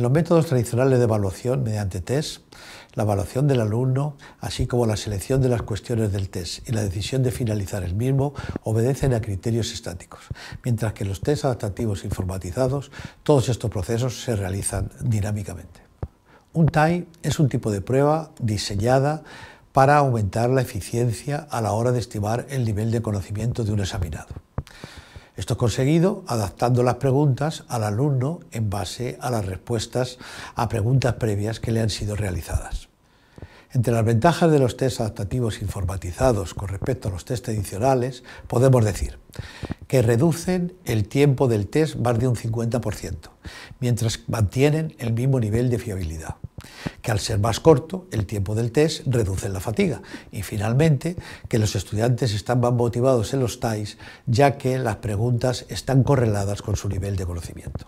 los métodos tradicionales de evaluación mediante test, la evaluación del alumno, así como la selección de las cuestiones del test y la decisión de finalizar el mismo, obedecen a criterios estáticos, mientras que los test adaptativos informatizados, todos estos procesos se realizan dinámicamente. Un TAI es un tipo de prueba diseñada para aumentar la eficiencia a la hora de estimar el nivel de conocimiento de un examinado. Esto es conseguido adaptando las preguntas al alumno en base a las respuestas a preguntas previas que le han sido realizadas. Entre las ventajas de los test adaptativos informatizados con respecto a los test tradicionales, podemos decir que reducen el tiempo del test más de un 50%, mientras mantienen el mismo nivel de fiabilidad, que al ser más corto, el tiempo del test reduce la fatiga y finalmente que los estudiantes están más motivados en los TAIs ya que las preguntas están correladas con su nivel de conocimiento.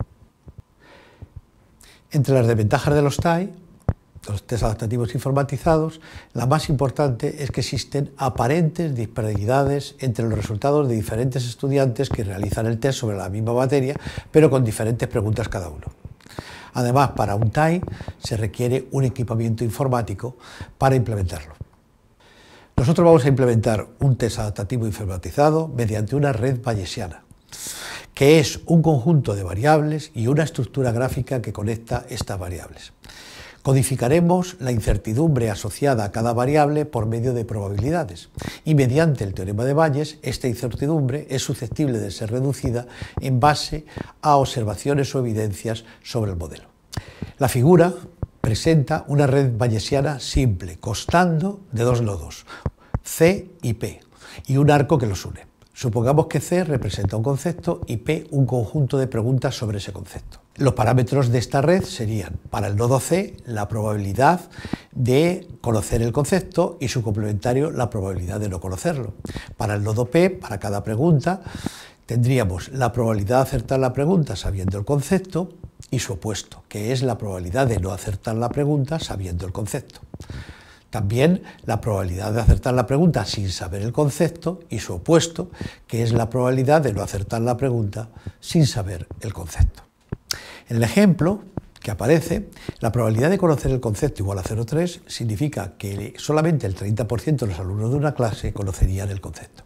Entre las desventajas de los TAI, los test adaptativos informatizados, la más importante es que existen aparentes disparidades entre los resultados de diferentes estudiantes que realizan el test sobre la misma materia, pero con diferentes preguntas cada uno. Además, para un TAI se requiere un equipamiento informático para implementarlo. Nosotros vamos a implementar un test adaptativo informatizado mediante una red bayesiana, que es un conjunto de variables y una estructura gráfica que conecta estas variables. Codificaremos la incertidumbre asociada a cada variable por medio de probabilidades y mediante el teorema de Bayes esta incertidumbre es susceptible de ser reducida en base a observaciones o evidencias sobre el modelo. La figura presenta una red bayesiana simple constando de dos nodos, C y P, y un arco que los une. Supongamos que C representa un concepto y P un conjunto de preguntas sobre ese concepto. Los parámetros de esta red serían, para el nodo C, la probabilidad de conocer el concepto y su complementario, la probabilidad de no conocerlo. Para el nodo P, para cada pregunta, tendríamos la probabilidad de acertar la pregunta sabiendo el concepto y su opuesto, que es la probabilidad de no acertar la pregunta sabiendo el concepto. También la probabilidad de acertar la pregunta sin saber el concepto y su opuesto, que es la probabilidad de no acertar la pregunta sin saber el concepto. En el ejemplo que aparece, la probabilidad de conocer el concepto igual a 0,3 significa que solamente el 30% de los alumnos de una clase conocerían el concepto.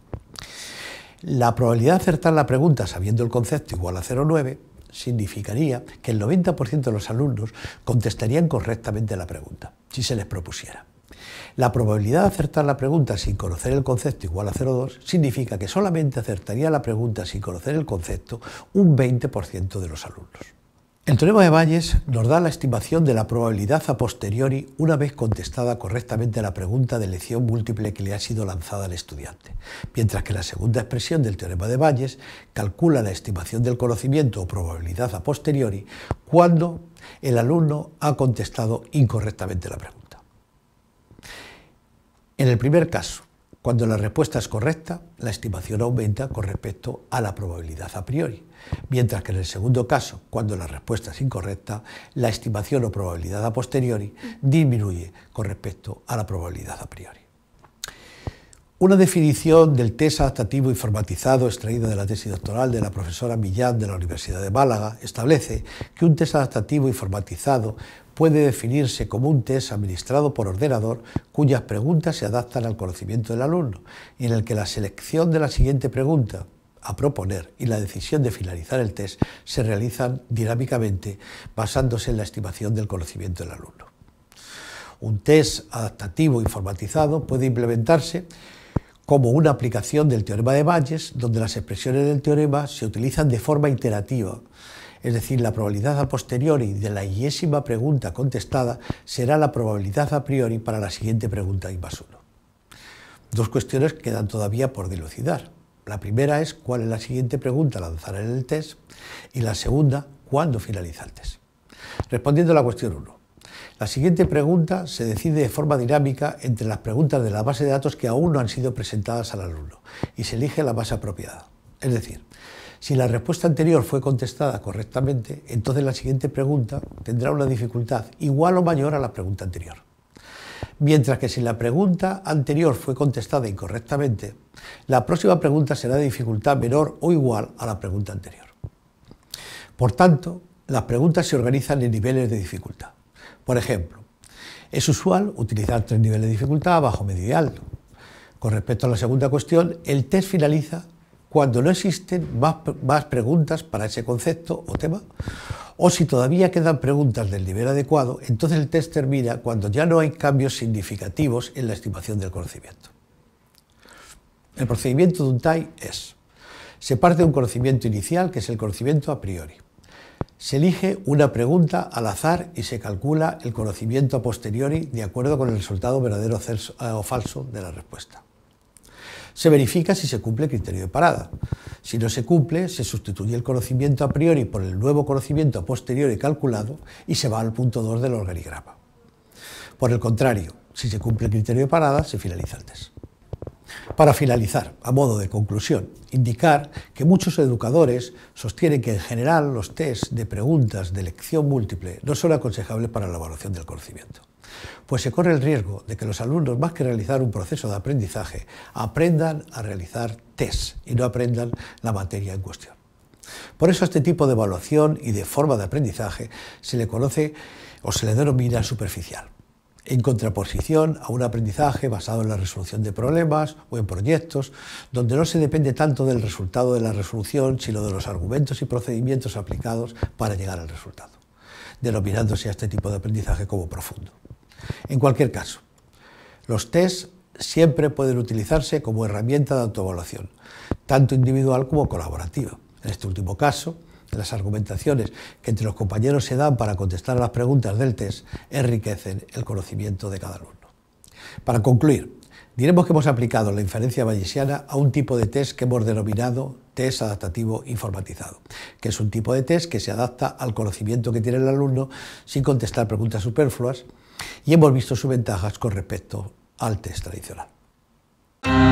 La probabilidad de acertar la pregunta sabiendo el concepto igual a 0,9 significaría que el 90% de los alumnos contestarían correctamente la pregunta, si se les propusiera. La probabilidad de acertar la pregunta sin conocer el concepto igual a 0,2 significa que solamente acertaría la pregunta sin conocer el concepto un 20% de los alumnos. El teorema de Bayes nos da la estimación de la probabilidad a posteriori una vez contestada correctamente la pregunta de elección múltiple que le ha sido lanzada al estudiante, mientras que la segunda expresión del teorema de Bayes calcula la estimación del conocimiento o probabilidad a posteriori cuando el alumno ha contestado incorrectamente la pregunta. En el primer caso, cuando la respuesta es correcta, la estimación aumenta con respecto a la probabilidad a priori, mientras que en el segundo caso, cuando la respuesta es incorrecta, la estimación o probabilidad a posteriori disminuye con respecto a la probabilidad a priori. Una definición del test adaptativo informatizado extraída de la tesis doctoral de la profesora Millán de la Universidad de Málaga establece que un test adaptativo informatizado puede definirse como un test administrado por ordenador cuyas preguntas se adaptan al conocimiento del alumno y en el que la selección de la siguiente pregunta a proponer y la decisión de finalizar el test se realizan dinámicamente basándose en la estimación del conocimiento del alumno. Un test adaptativo informatizado puede implementarse como una aplicación del teorema de Bayes, donde las expresiones del teorema se utilizan de forma iterativa, es decir, la probabilidad a posteriori de la y-ésima pregunta contestada será la probabilidad a priori para la siguiente pregunta I+1. Dos cuestiones quedan todavía por dilucidar. La primera es cuál es la siguiente pregunta a lanzar en el test y la segunda, cuándo finaliza el test. Respondiendo a la cuestión 1. La siguiente pregunta se decide de forma dinámica entre las preguntas de la base de datos que aún no han sido presentadas al alumno y se elige la más apropiada. Es decir, si la respuesta anterior fue contestada correctamente, entonces la siguiente pregunta tendrá una dificultad igual o mayor a la pregunta anterior. Mientras que si la pregunta anterior fue contestada incorrectamente, la próxima pregunta será de dificultad menor o igual a la pregunta anterior. Por tanto, las preguntas se organizan en niveles de dificultad. Por ejemplo, es usual utilizar 3 niveles de dificultad, bajo, medio y alto. Con respecto a la segunda cuestión, el test finaliza cuando no existen más preguntas para ese concepto o tema, o si todavía quedan preguntas del nivel adecuado, entonces el test termina cuando ya no hay cambios significativos en la estimación del conocimiento. El procedimiento de un TAI es: se parte de un conocimiento inicial, que es el conocimiento a priori. Se elige una pregunta al azar y se calcula el conocimiento a posteriori de acuerdo con el resultado verdadero o falso de la respuesta. Se verifica si se cumple el criterio de parada. Si no se cumple, se sustituye el conocimiento a priori por el nuevo conocimiento a posteriori calculado y se va al punto 2 del organigrama. Por el contrario, si se cumple el criterio de parada, se finaliza el test. Para finalizar, a modo de conclusión, indicar que muchos educadores sostienen que en general los test de preguntas de elección múltiple no son aconsejables para la evaluación del conocimiento, pues se corre el riesgo de que los alumnos, más que realizar un proceso de aprendizaje, aprendan a realizar test y no aprendan la materia en cuestión. Por eso a este tipo de evaluación y de forma de aprendizaje se le conoce o se le denomina superficial, en contraposición a un aprendizaje basado en la resolución de problemas o en proyectos, donde no se depende tanto del resultado de la resolución, sino de los argumentos y procedimientos aplicados para llegar al resultado, denominándose a este tipo de aprendizaje como profundo. En cualquier caso, los test siempre pueden utilizarse como herramienta de autoevaluación, tanto individual como colaborativa. En este último caso, las argumentaciones que entre los compañeros se dan para contestar a las preguntas del test enriquecen el conocimiento de cada alumno. Para concluir, diremos que hemos aplicado la inferencia bayesiana a un tipo de test que hemos denominado test adaptativo informatizado, que es un tipo de test que se adapta al conocimiento que tiene el alumno sin contestar preguntas superfluas, y hemos visto sus ventajas con respecto al test tradicional.